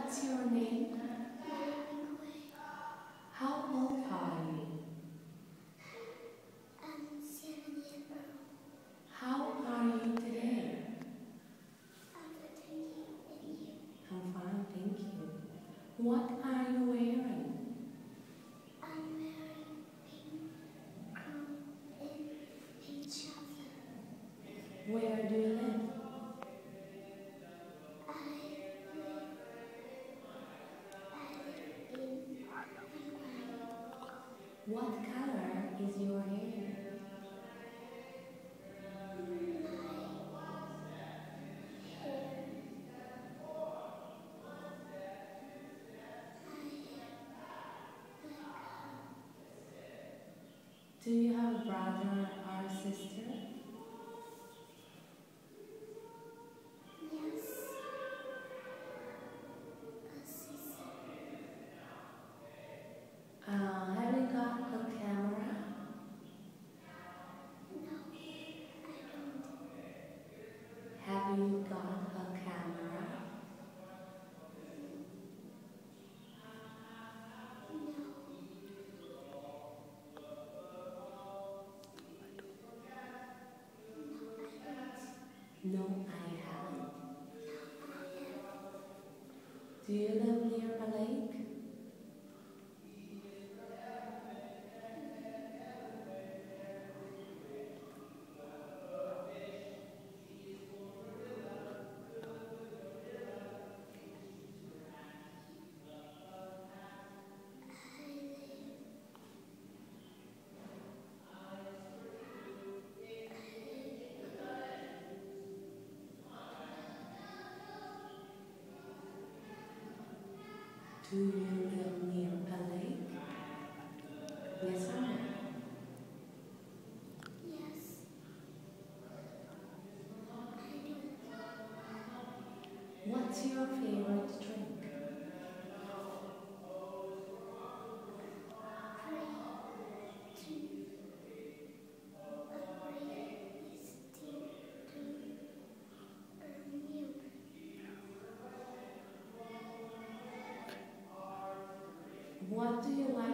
What's your name? How old are you? I'm 7 years old. How are you today? I'm 13 and you. I'm fine, thank you. What are you wearing? I'm wearing pink crown and pink trouser. Where do you live? I live in Hanoi. What color is your hair? Do you have a brother or sister? Yes, a sister. Have you got a camera? No, I don't. Have you got a camera? No, I haven't. Do you live near a lake? Do you live near a lake? Yes or no? Yes, I do. What's your favorite drink? What do you like